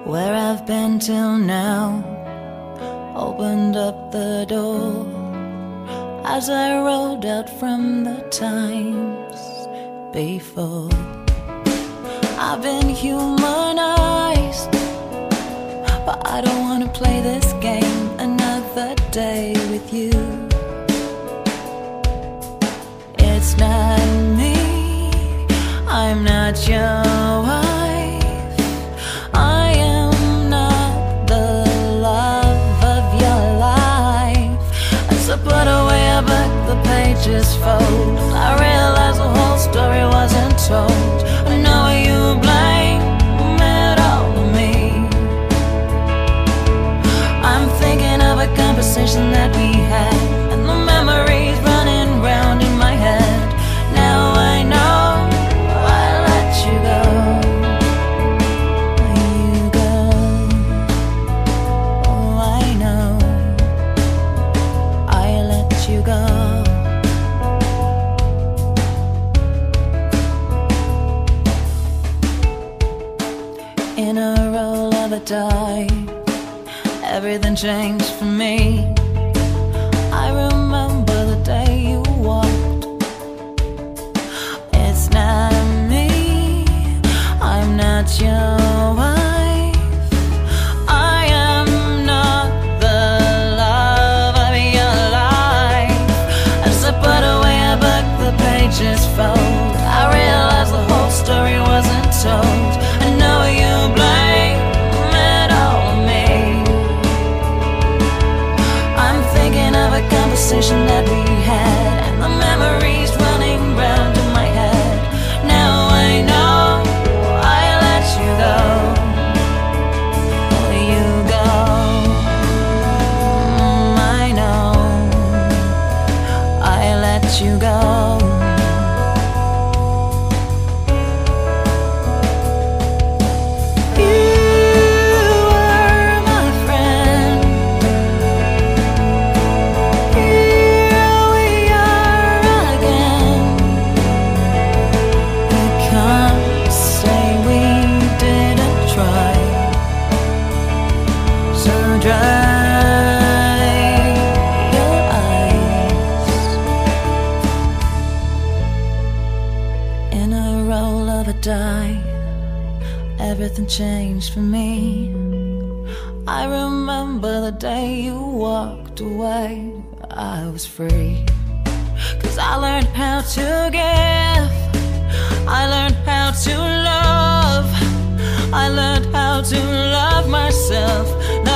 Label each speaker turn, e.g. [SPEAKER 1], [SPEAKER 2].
[SPEAKER 1] Where I've been till now opened up the door as I rolled out from the times before. I've been humanized, but I don't wanna play this game another day with you. It's not me, I'm not your wife, I am not the love of your life. As I put away a book, the pages fold, I realized the whole story wasn't told. I know you blame it all on me. I'm thinking of a conversation that we had, and the memories running round in my head. Now I know I let you go. You go. Oh, I know I let you go. In a roll of a die, everything changed for me. I remember the day you walked. It's not me, I'm not your wife, I am not the love of your life. As I put away a book, the pages fold, I realized the whole story wasn't told. I know you blame it all on me. I'm thinking of a conversation that we had, and the memories running round in my head. Now I know I let you go. Oh, you go. I know I let you go. Die, everything changed for me. I remember the day you walked away. I was free, 'cause I learned how to give, I learned how to love, I learned how to love myself.